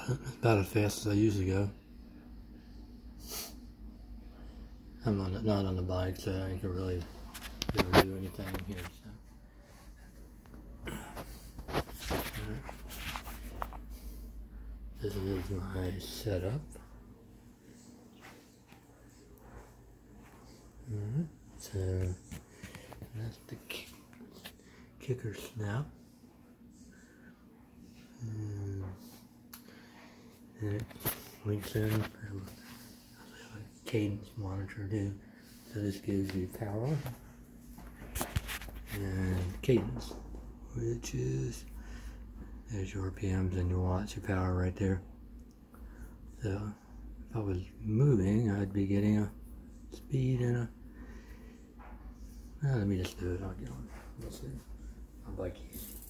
about as fast as I usually go. I'm not on the bike, so I can really never do anything here. So. This is my setup. So that's the Kicker Snap. And it links in. I have a cadence monitor too. So this gives you power and cadence, which is there's your RPMs and your watts, your power right there. So if I was moving, I'd be getting a speed and a. Let me just do it. I'll get on. We'll see. I'll bike you.